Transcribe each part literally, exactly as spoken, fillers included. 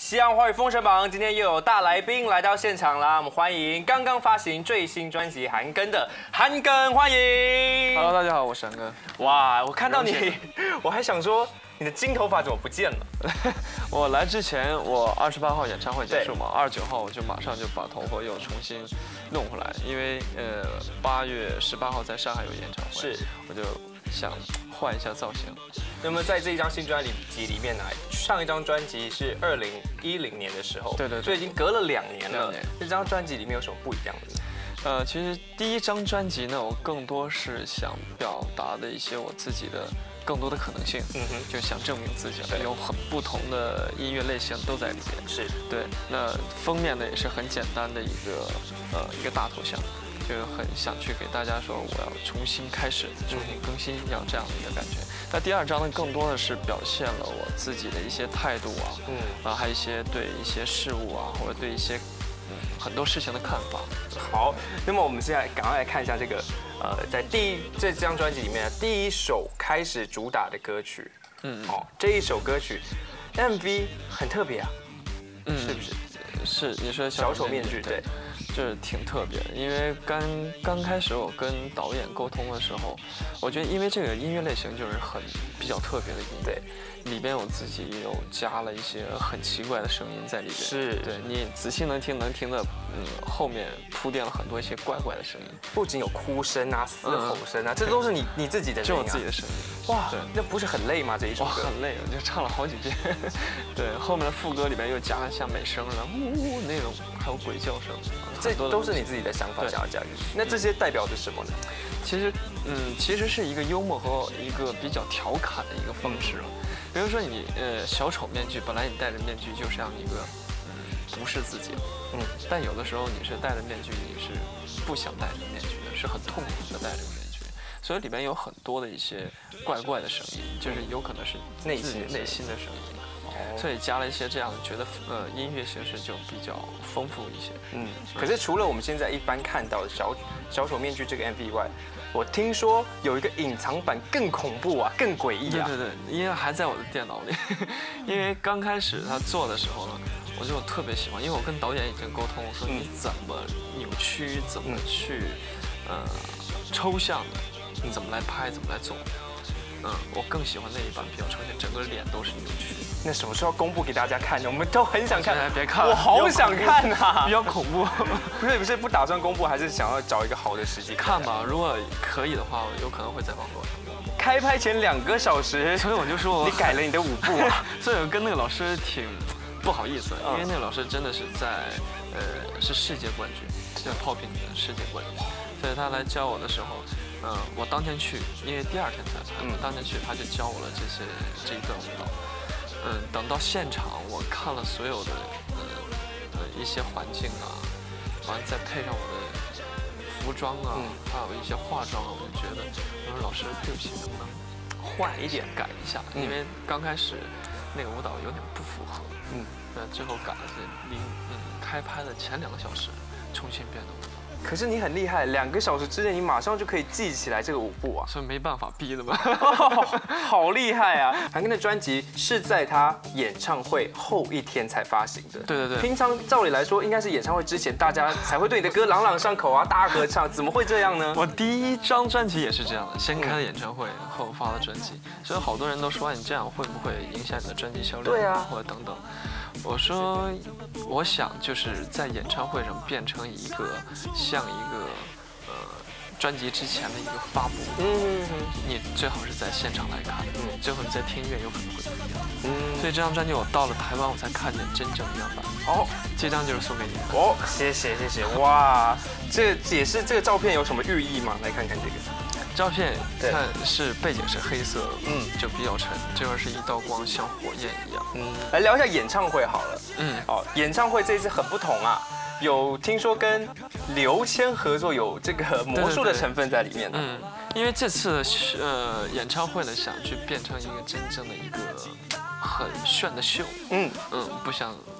西洋华语封神榜今天又有大来宾来到现场啦，我们欢迎刚刚发行最新专辑韩庚的韩庚，欢迎。 Hello， 大家好，我是韩庚。 哇，我看到你，我还想说你的金头发怎么不见了？ 我来之前，我二十八号演唱会结束嘛，二十九号我就马上就把头发又重新弄回来，因为呃八月十八号在上海有演唱会， 是， 我就想换一下造型。 那么在这一张新专辑里面呢，上一张专辑是二零一零年的时候， 对对对， 所以已经隔了两年了。这张专辑里面有什么不一样的？ 呃，其实第一张专辑呢，我更多是想表达的一些我自己的更多的可能性，嗯哼，就想证明自己，有很不同的音乐类型都在里面。是对，那封面呢也是很简单的一个呃一个大头像，就是很想去给大家说我要重新开始，重新更新，要这样的一个感觉。那第二张呢，更多的是表现了我自己的一些态度啊，嗯，啊，还有一些对一些事物啊，或者对一些嗯很多事情的看法。 好，那么我们现在赶快来看一下这个，呃，在第一这张专辑里面第一首开始主打的歌曲，嗯，哦，这一首歌曲 M V 很特别啊，嗯，是不是？ 是，你说小丑面具，对。 就是挺特别的，因为刚刚开始我跟导演沟通的时候，我觉得因为这个音乐类型就是很比较特别的音乐，里边我自己有加了一些很奇怪的声音在里边，是对你仔细能听能听的，嗯，后面铺垫了很多一些怪怪的声音， 不仅有哭声啊、嘶吼声啊，这都是你你自己的声音， 就我自己的声音。 哇，那不是很累吗？这一首歌很累，我就唱了好几遍。对，后面的副歌里边又加了像美声的呜呜那种，还有鬼叫声。 这都是你自己的想法想要加进去。那这些代表着什么呢？ 其实，嗯，其实是一个幽默和一个比较调侃的一个方式。比如说你，呃，小丑面具，本来你戴着面具就是这样一个，嗯，不是自己，嗯，但有的时候你是戴着面具，你是不想戴这个面具的，是很痛苦的戴这个面具，所以里边有很多的一些怪怪的声音，就是有可能是内心内心的声音。所以加了一些这样，觉得呃音乐形式就比较丰富一些。 嗯，可是除了我们现在一般看到的小小丑面具这个 M V 以外，我听说有一个隐藏版更恐怖啊，更诡异啊。 对对对，因为还在我的电脑里，因为刚开始他做的时候呢，我就特别喜欢，因为我跟导演已经沟通，我说你怎么扭曲，怎么去呃抽象的，你怎么来拍，怎么来做。嗯，我更喜欢那一版，比较呈现整个脸都是扭曲。 那什么时候公布给大家看呢？我们都很想看。 别看， 我好想看啊！ 比较恐怖。 不是不是不打算公布，还是想要找一个好的时机看吧。如果可以的话，有可能会在网络上。 开拍前两个小时， 所以我就说你改了你的舞步啊。 所以我跟那个老师挺不好意思，因为那个老师真的是在呃是世界冠军，在 popping 的世界冠军，所以他来教我的时候。嗯，我当天去，因为第二天才拍，我当天去他就教我了这些这一段舞蹈。嗯，等到现场我看了所有的呃呃一些环境啊，完再配上我的服装啊，还有一些化妆啊，我就觉得，我说老师对不起，能不能换一点改一下？因为刚开始那个舞蹈有点不符合，嗯，那最后改了是离嗯开拍的前两个小时重新编的舞蹈。 可是你很厉害，两个小时之内你马上就可以记起来这个舞步啊！ 所以没办法逼的嘛。 哦，好厉害啊！韩庚的专辑是在他演唱会后一天才发行的。 对对对。 平常照理来说，应该是演唱会之前大家才会对你的歌朗朗上口啊，大合唱，怎么会这样呢？ 我第一张专辑也是这样的，先开了演唱会，后发了专辑，所以好多人都说你这样会不会影响你的专辑销量？ 对啊， 或者等等。我说，我想就是在演唱会上变成一个像一个呃专辑之前的一个发布，嗯，你最好是在现场来看，嗯，最后你在听音乐有可能会不一样，嗯，所以这张专辑我到了台湾我才看见真正原版，哦，这张就是送给你的， 哦，谢谢谢谢，哇，这也是这个照片有什么寓意吗？来看看这个。 照片看是背景是黑色，嗯，就比较沉。这块是一道光，像火焰一样。嗯， 来聊一下演唱会好了。嗯，哦，演唱会这一次很不同啊，有听说跟刘谦合作，有这个魔术的成分在里面。 嗯，因为这次的呃演唱会呢，想去变成一个真正的一个很炫的秀。嗯嗯，不想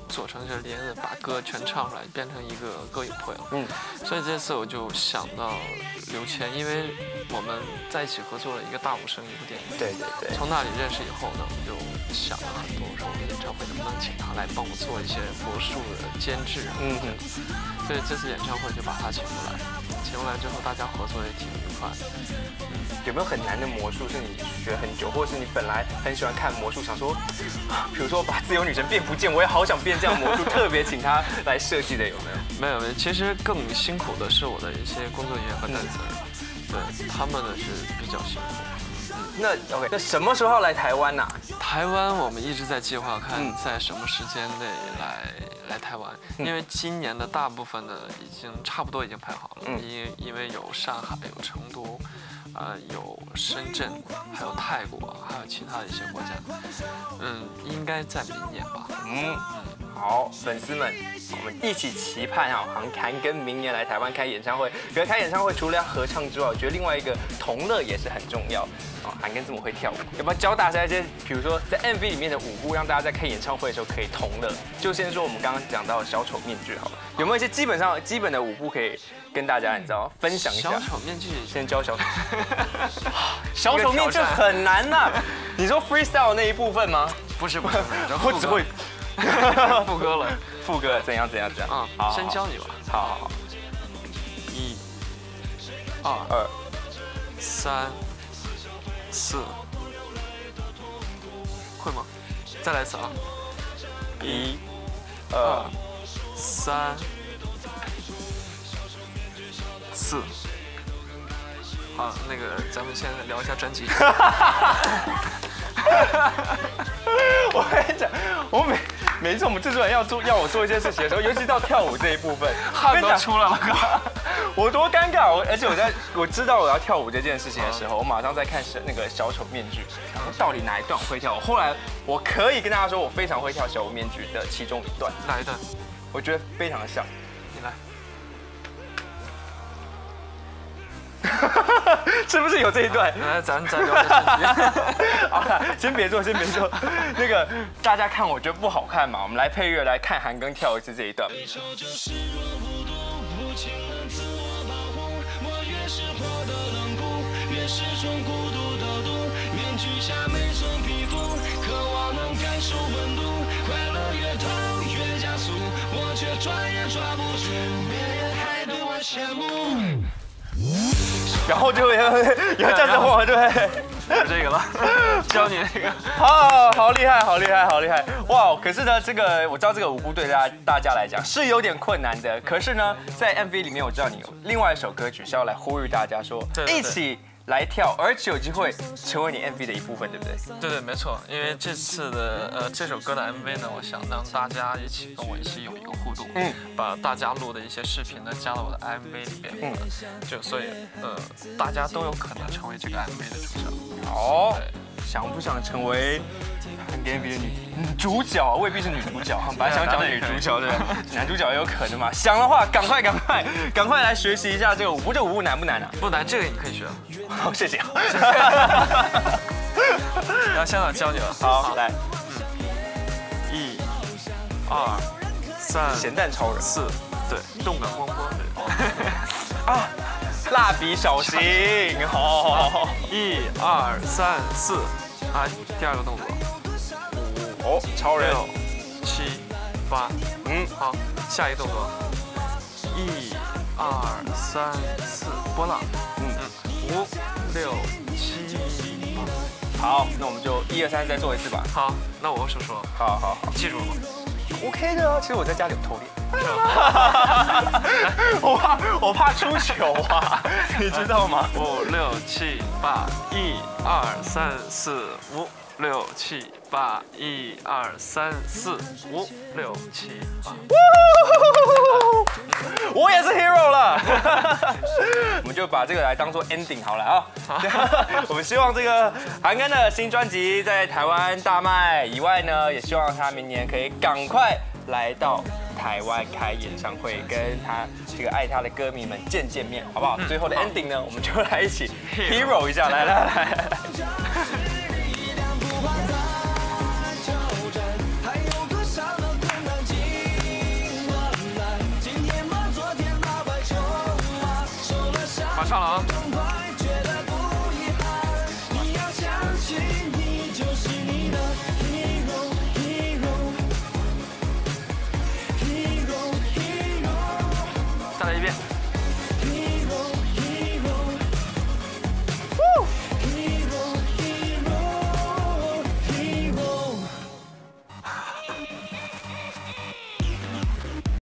做成这连着把歌全唱出来，变成一个歌友会了。 嗯， 所以这次我就想到刘谦，因为我们在一起合作了一个大武生一部电影。 对对对。 从那里认识以后呢，我就想了很多，说我们演唱会能不能请他来帮我做一些魔术的监制啊。 嗯哼。 所以这次演唱会就把他请过来，请过来之后大家合作也挺愉快的。 嗯，有没有很难的魔术是你学很久，或者是你本来很喜欢看魔术，想说，比如说把自由女神变不见，我也好想变这样魔术，特别请他来设计的有没有？ 没有没有，其实更辛苦的是我的一些工作人员和 dancer，、嗯、对他们呢是比较辛苦。 那 OK， 那什么时候要来台湾呢、啊？ 台湾我们一直在计划看在什么时间内来、嗯、来台湾，因为今年的大部分的已经差不多已经排好了，嗯、因因为有上海、有成都，呃，有深圳，还有泰国，还有其他的一些国家，嗯，应该在明年吧。 嗯。好，粉丝们，我们一起期盼啊，韩韩庚明年来台湾开演唱会。可是开演唱会除了要合唱之外，我觉得另外一个同乐也是很重要。哦，韩庚这么会跳舞，要不要教大家一些，比如说在 M V 里面的舞步，让大家在看演唱会的时候可以同乐？就先说我们刚刚讲到的小丑面具好了，有没有一些基本上基本的舞步可以跟大家你知道分享一下？ 小丑面具， 先教小丑。小丑面具很难呐、啊，你说 freestyle 那一部分吗？ 不是不是， 我只会。 副歌了， 副歌怎样怎样怎样？ 啊、嗯，先教你吧。 好好好， 一、二、 二、 三、四，会吗？再来一次啊！ 一、二、 三、四。好，那个咱们先聊一下专辑。 我跟你讲，我每每次我们制作人要做要我做一些事情的时候，尤其到跳舞这一部分， 汗都出来了， 我多尴尬！我而且我在我知道我要跳舞这件事情的时候，我马上在看那个小丑面具，想说到底哪一段我会跳？后来我可以跟大家说，我非常会跳小丑面具的其中一段。 哪一段？ 我觉得非常的像。 你来。 是不是有这一段？ 来，咱咱聊点好了，先别做，先别做。那个大家看，我觉得不好看嘛，我们来配乐来看韩庚跳一次这一段。然后就有有站着晃，对不对？ 有这个了，教你那个， 好好厉害，好厉害，好厉害！哇，可是呢，这个我知道这个舞步对大家大家来讲是有点困难的。可是呢，在 M V 里面，我知道你有另外一首歌曲是要来呼吁大家说， 对对对， 一起来跳，而且有机会成为你 M V 的一部分，对不对？ 对对，没错。因为这次的呃这首歌的 M V 呢，我想让大家一起跟我一起有一个互动，嗯，把大家录的一些视频呢加到我的 M V 里面，嗯，就所以呃大家都有可能成为这个 M V 的主角。 好，想不想成为韩庚 M V 的女主角？未必是女主角，本来想讲女主角，对不对？男主角也有可能嘛。想的话，赶快赶快赶快来学习一下这个舞步。这舞步难不难啊？ 不难，这个你可以学。 好，谢谢。 然后现在教你了。 好，来， 嗯，一、二、三， 咸蛋超人， 四，对，动感光波，对。 啊，蜡笔小新，好好好， 一、二、三、四，啊，第二个动作， 五，哦，超人， 六、七、八，嗯，好，下一个动作，一、二、三、四，波浪，嗯嗯，五、六、七、八， 好，那我们就一二三再做一次吧。 好，那我说说， 好好好， 记住了吗 ？OK 的啊，其实我在家里有偷练。我怕我怕出糗啊，你知道吗？ 五六七八，一二三四五六七八，一二三四五六七八。 我也是 hero 了，我们就把这个来当做 ending 好了啊。我们希望这个韩庚的新专辑在台湾大卖以外呢，也希望他明年可以赶快来到台湾开演唱会，跟他这个爱他的歌迷们见见面，好不好？嗯、最后的 ending 呢，我们就来一起 hero 一下，来来来来。 上了啊！再来一遍。